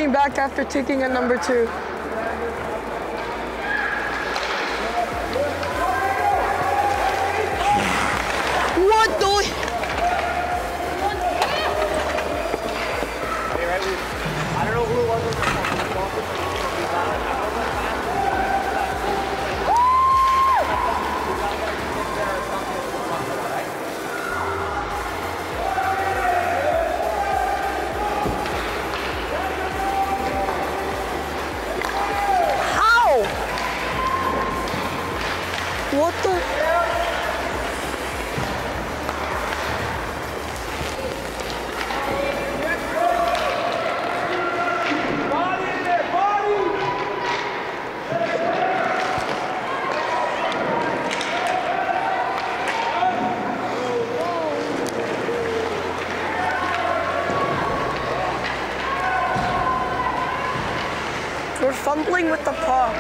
coming back after taking a number 2. What the? I don't know who it was. How? What the? We're fumbling with the puck.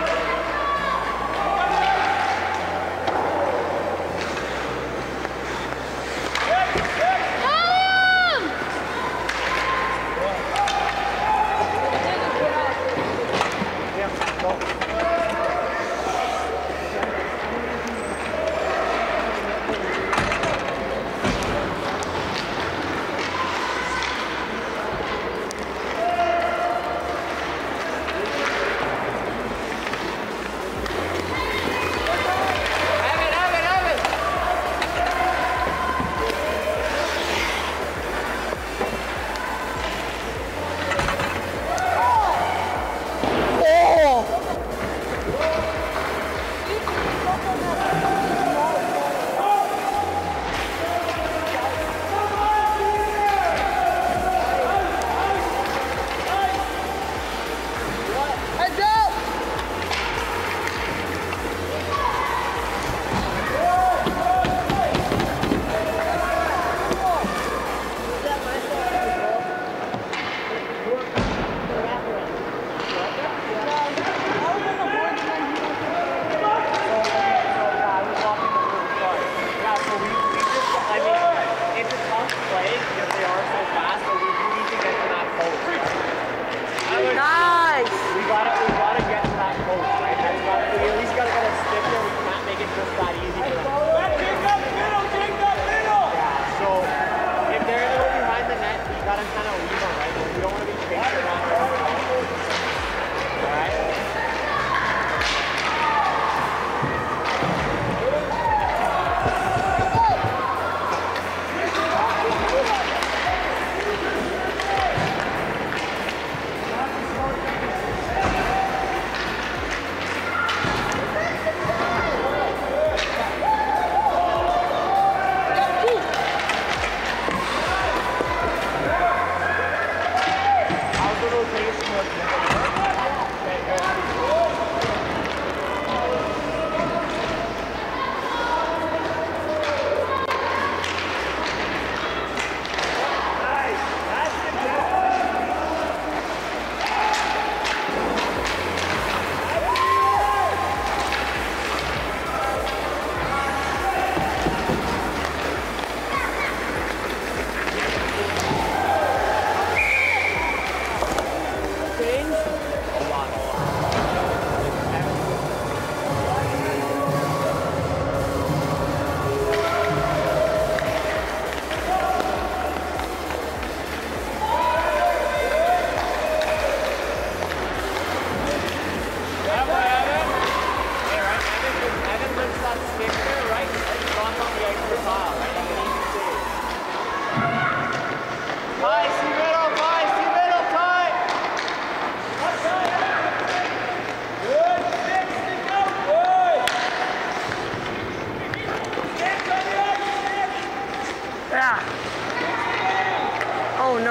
Oh no.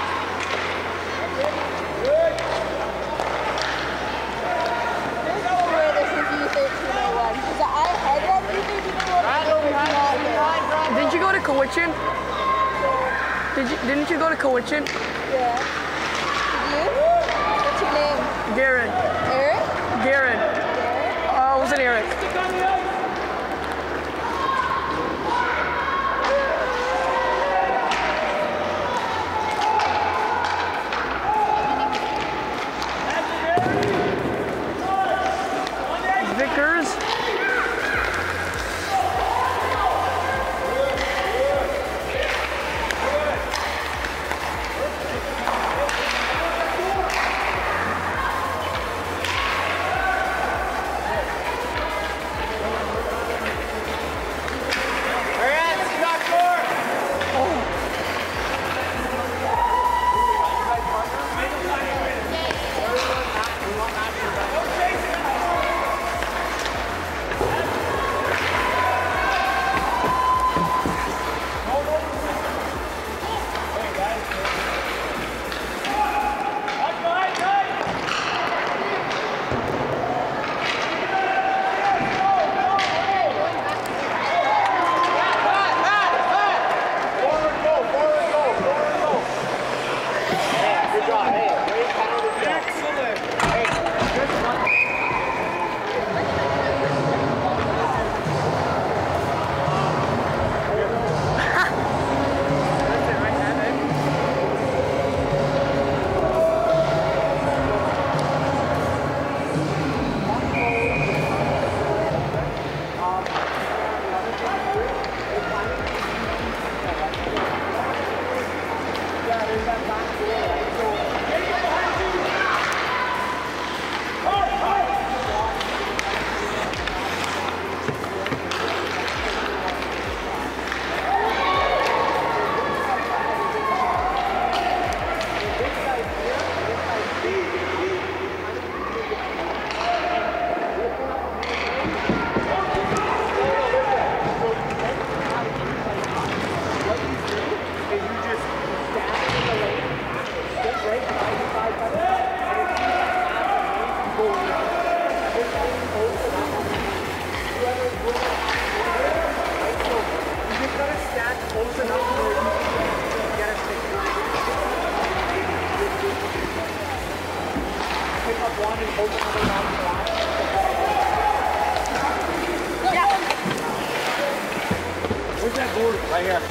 Didn't you go to Cowichan? Didn't you go to Cowichan? Yeah. Did you? What's your name? Garen. Eric? Garen. Was it Eric? Right here.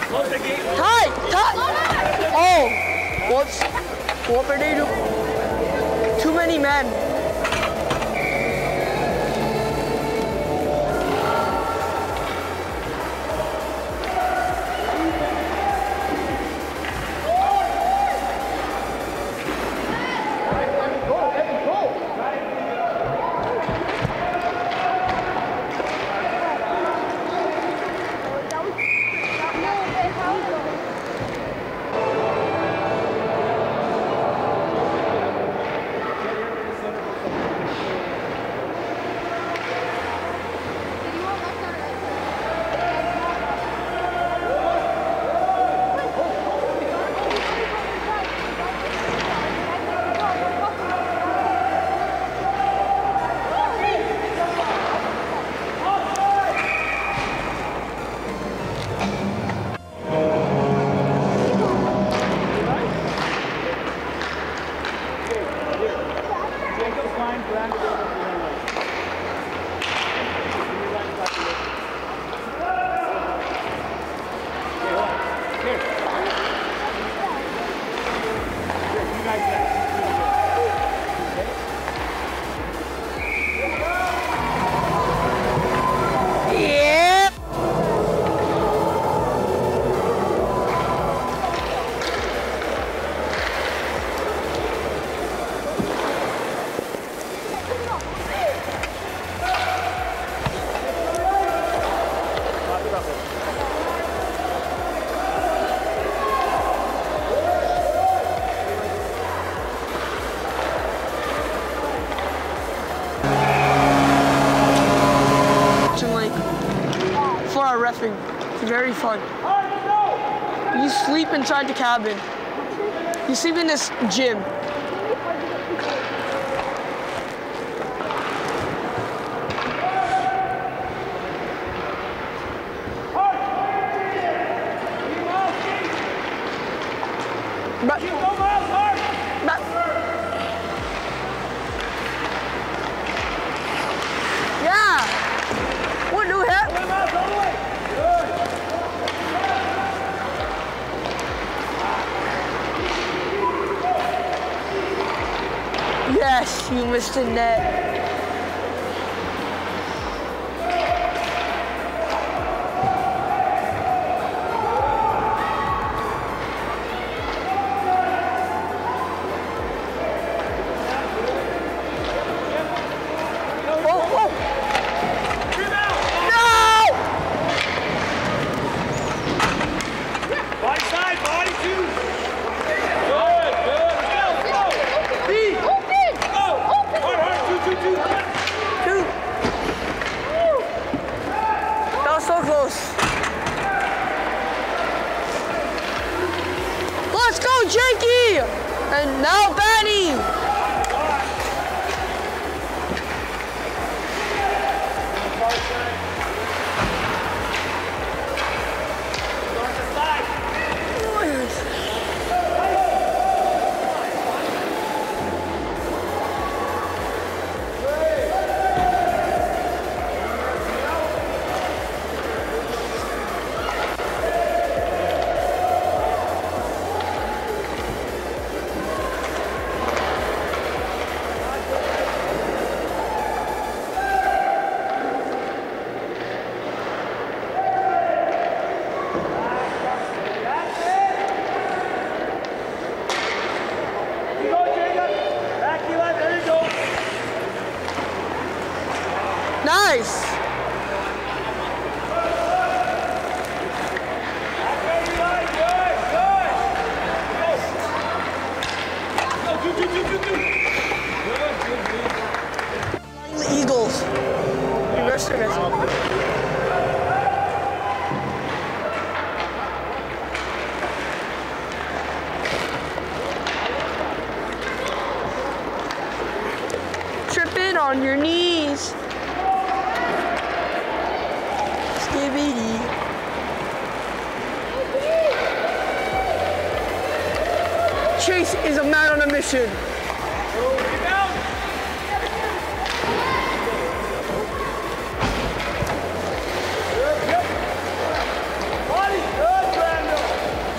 Close the gate. Tie! Oh! Whoops. What did they do? Too many men. It's very fun. You sleep inside the cabin. You sleep in this gym. Yeah. What the heck? Yes, you missed the net. So close. Let's go, Jakey! And now Benny! Nice! The Eagles. You missed it. Tripping on your knees. Chase is a man on a mission. Good, Brandon.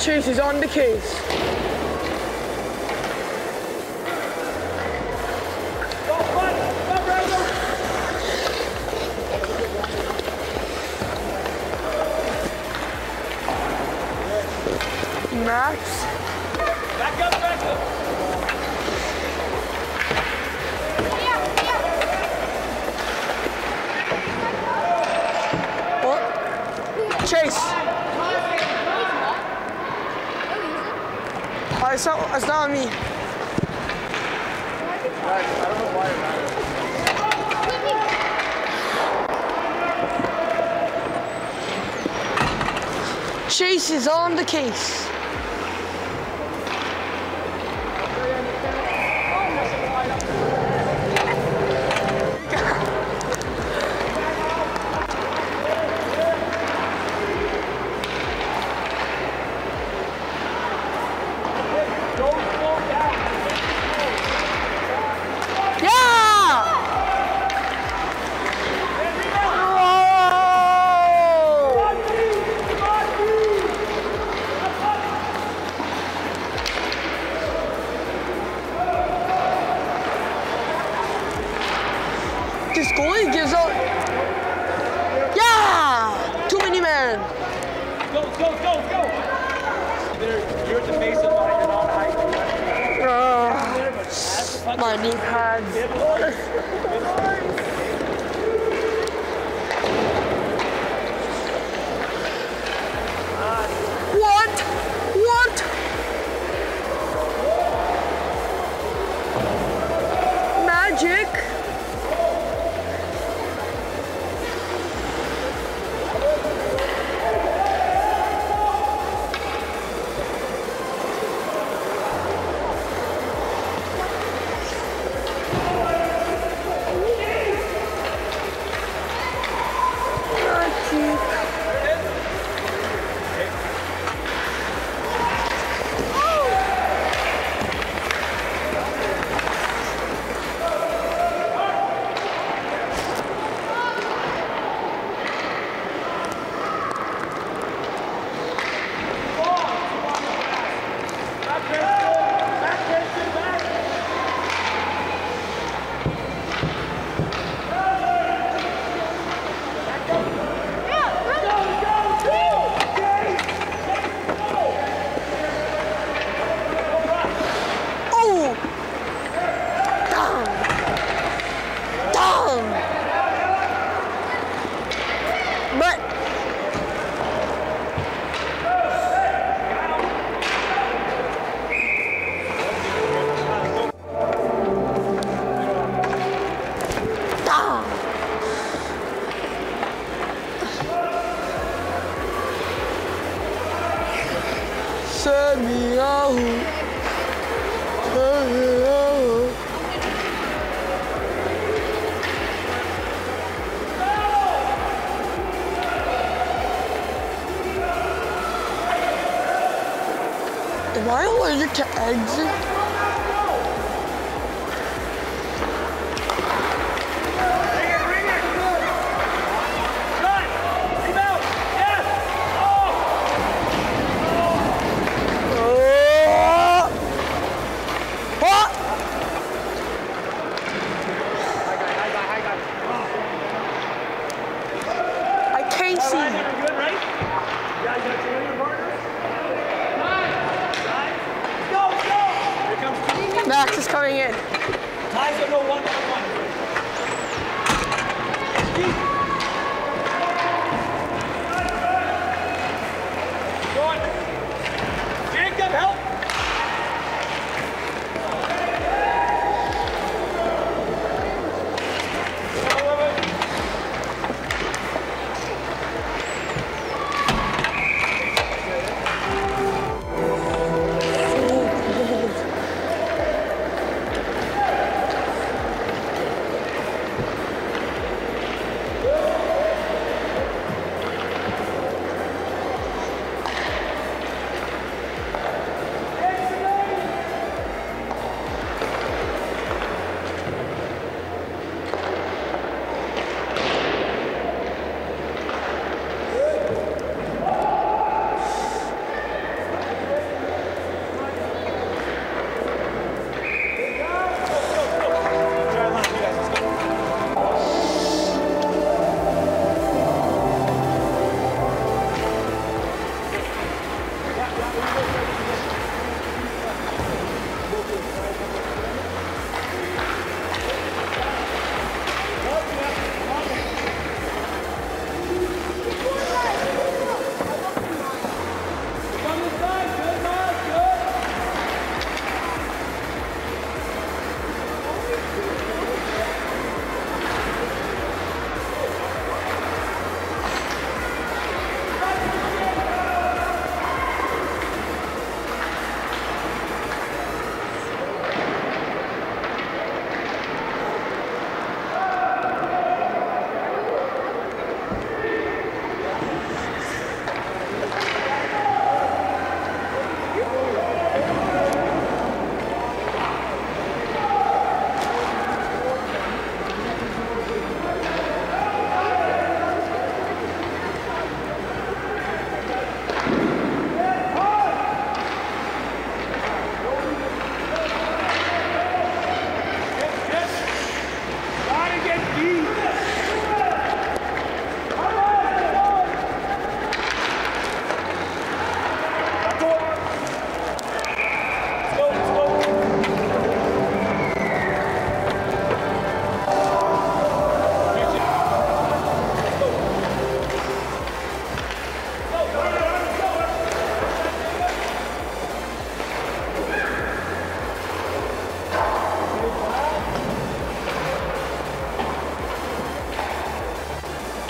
Chase is on the case. Max. Back up, back up. What? Chase. It's not on me. Chase is on the case. This goalie gives out. Yeah! Too many men. Go, go, go, go! You're at the base of mine, you're not high. My knee pads. What? What? Magic? SEMIAHMOO. SEMIAHMOO. Am I allergic to eggs? Max is coming in. Ties will go 1-on-1. Go on. Jacob, help.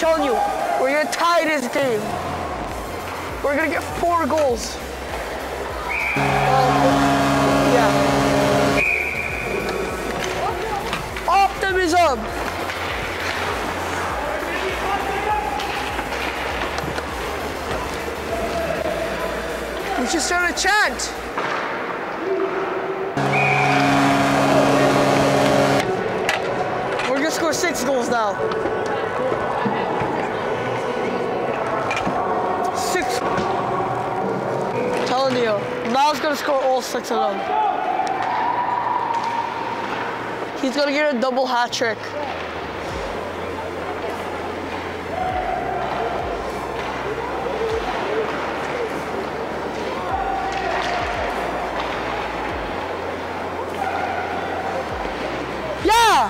telling you, we're gonna tie this game. We're gonna get 4 goals. Yeah. Optimism. We should start a chant. We're gonna score 6 goals now. 6. I'm telling you, Mal's gonna score all 6 of them. He's gonna get a double hat trick. Yeah!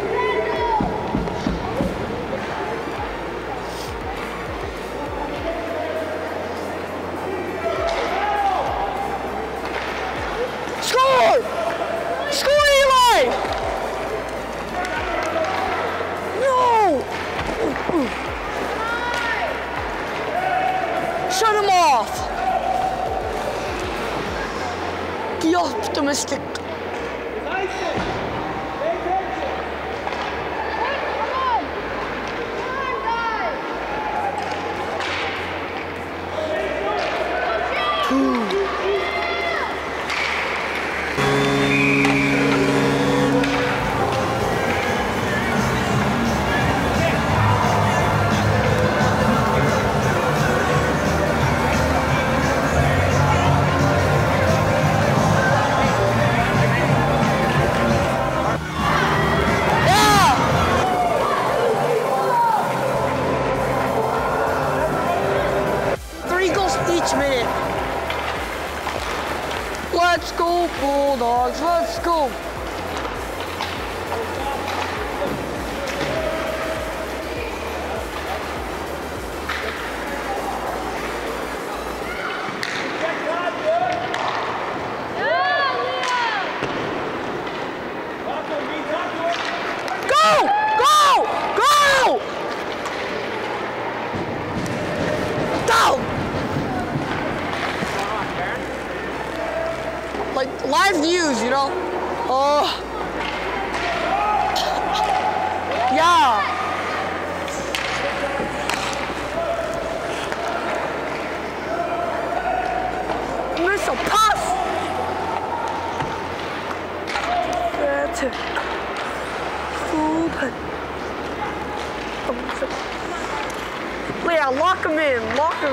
Score! Score, Eli! No! Shut him off! Be optimistic. Minute. Let's go, Bulldogs. Let's go. Go! Go! Go! Down! Like live views, you know? Oh. Yeah. Miss a pass. That's it. Open. Yeah, lock him in. Lock him.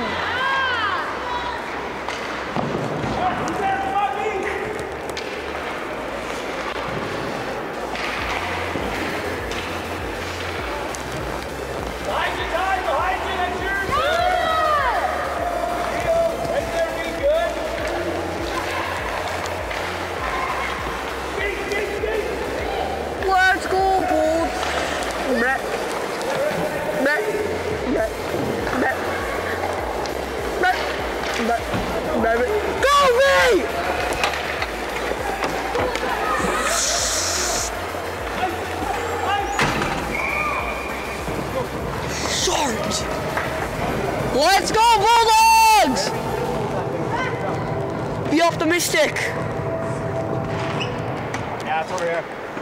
Let's go, Bulls. Brett. Brett. Brett. Brett. Brett. Brett. Brett. Go, me! Short. Let's go, Bulldogs! Be optimistic. Yeah, it's over here.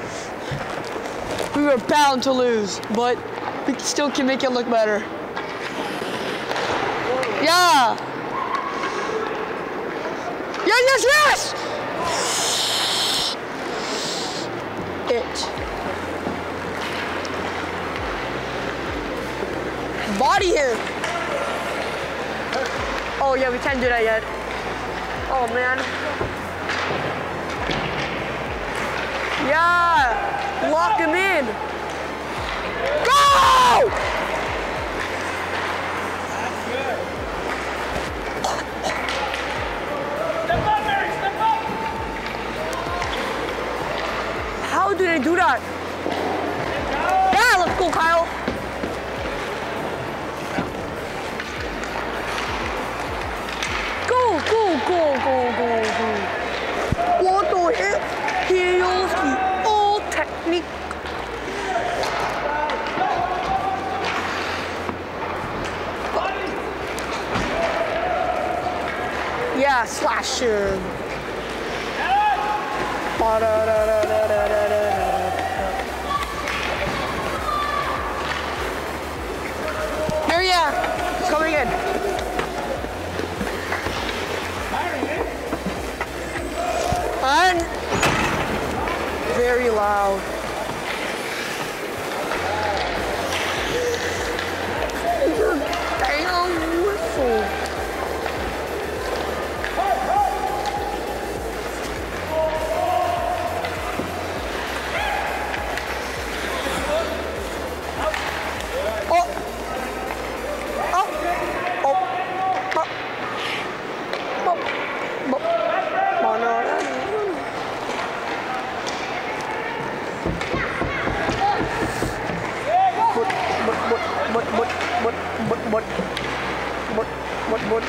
We were bound to lose, but we still can make it look better. Yeah! Yes, yes, yes! It. Body him! Oh yeah, we can't do that yet. Oh man. Yeah! Lock him in! Go! That's good. Step up, Mary, step up! How do they do that? Yeah, let's go, Kyle! Go, go, go, go, go, go! What the heck? Heels the old technique. Yeah, slash him. Here, yeah, it's coming in. And very loud. Damn whistle. What?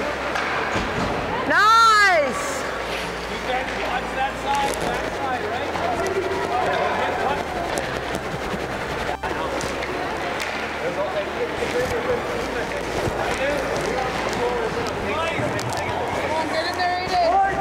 Nice! Watch that side, Come on, get in there, Aiden.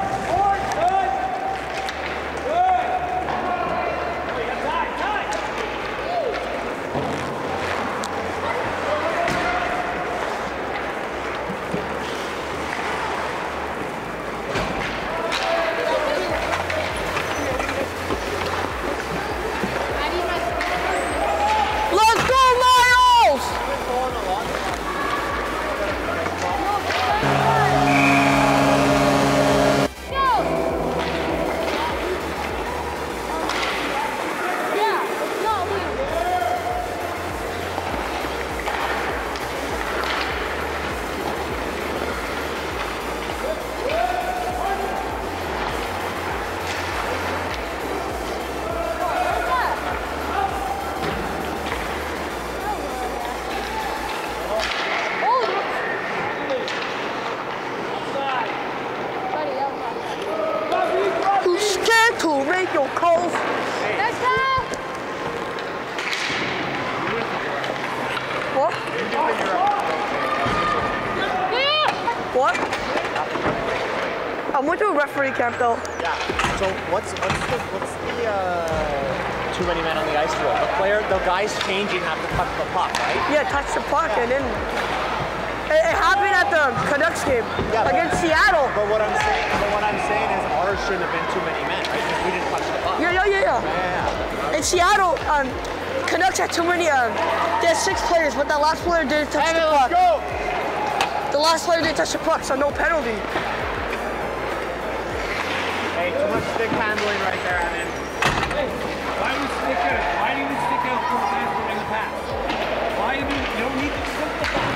Let's go, Miles! Too scared to make your calls. Let's go! What? What? I went to a referee camp though. Yeah. So what's the too many men on the ice rule? The guys changing have to touch the puck, right? Yeah, touch the puck and then it happened at the Canucks game against Seattle. But what I'm saying is ours shouldn't have been too many men, right? Because we didn't touch the puck. Yeah. In Seattle, Canucks had too many. They had 6 players, but that last player didn't touch the puck. Let's go! The last player didn't touch the puck, so no penalty. Hey, too much stick handling right there, Evan. Why do you stick out for the fans during the pass? Why do you don't need to slip the pass?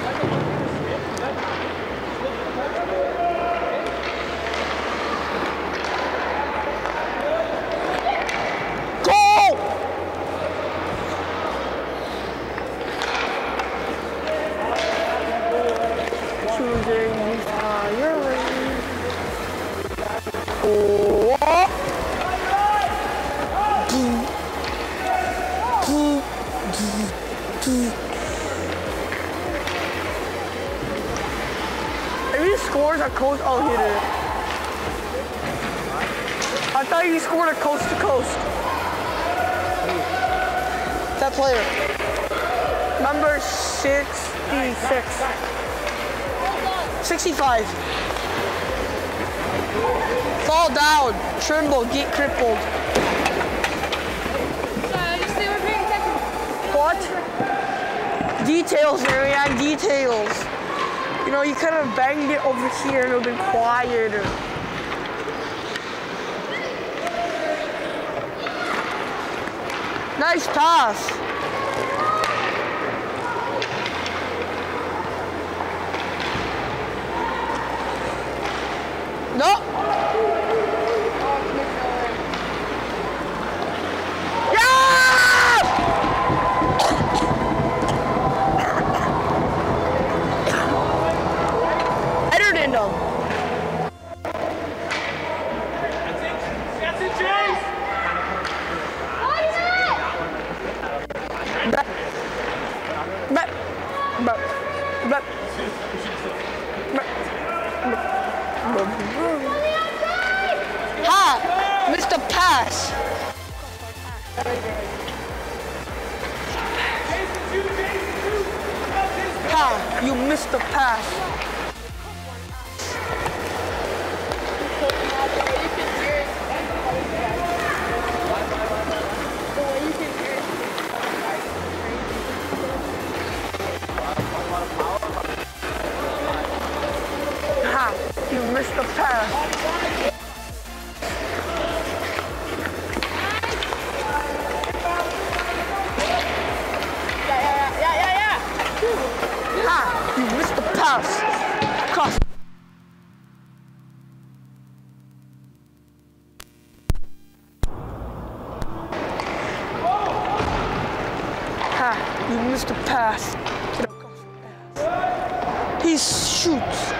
Choosing fire. If he scores a coast, oh, he did. I thought he scored a coast to coast. That player. Number 66. 65. Fall down. Trimble. Get crippled. Just stay with me. What? Details, Marianne, details. You know, you could have banged it over here and it would have been quieter. Nice pass. No. Ha! You missed the pass. Ha! You missed the pass. Ha! You missed the pass. Cross. Ha! You missed the pass. He shoots.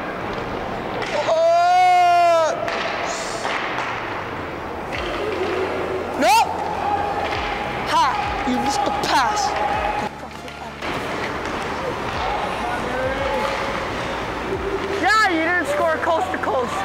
No! Ha! You missed the pass. Yeah, you didn't score coast to coast.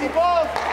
see both.